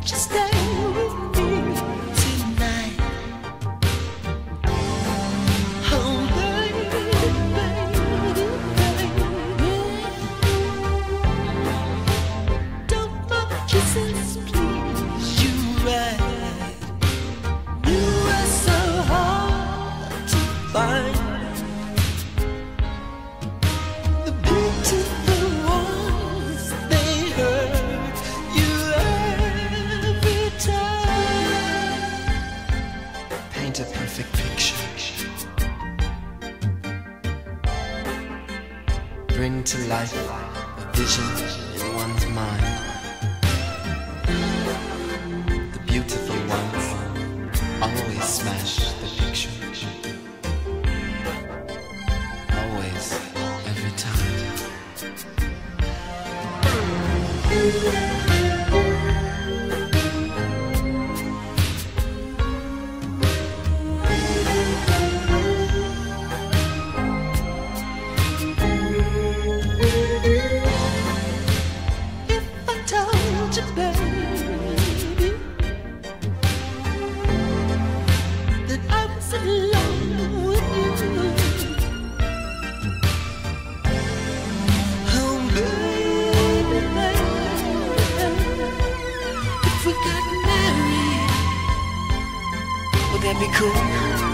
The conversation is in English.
you stay with me tonight? Oh, baby, baby, baby. Don't my kisses please you right? You are so hard to find. The beautiful ones, they hurt you every time. Paint a perfect picture. Bring to life a vision in one's mind. The beautiful ones always smash the picture. Always, every time. If I told you, baby, that I was in love with you, oh baby, baby, if we got married, would that be cool?